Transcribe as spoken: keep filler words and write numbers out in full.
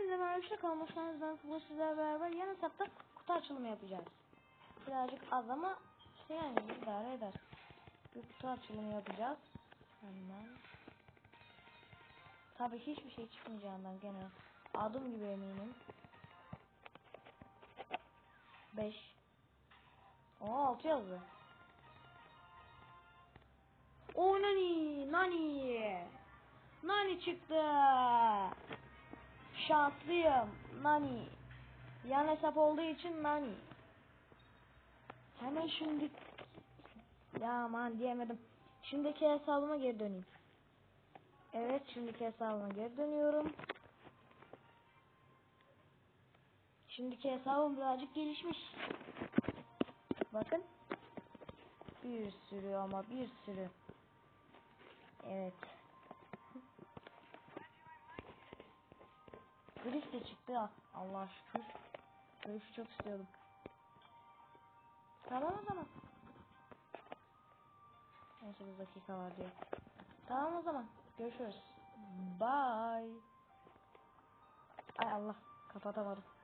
Hepinize merhaba işte kalmışsınız. Ben bu sizlerle beraber yan hesapta kutu açılımı yapacağız. Birazcık az ama şey yani idare eder. Bir kutu açılımı yapacağız. Hemen. Tabii hiçbir şey çıkmayacağından gene adım gibi eminim. beş. Oo altı yazdı. O nani nani. Nani çıktı. Şanslıyım. Nani. Yan hesap olduğu için nani. Hemen şimdi. Ya aman diyemedim. Şimdiki hesabıma geri döneyim. Evet şimdiki hesabıma geri dönüyorum. Şimdiki hesabım birazcık gelişmiş. Bakın. Bir sürü ama bir sürü. Evet. Griff de çıktı ya. Allah şükür. Griff'i çok istiyordum. Tamam o zaman. Neyse bir dakika var diye. Tamam o zaman. Görüşürüz. Bye. Ay Allah. Kapatamadım.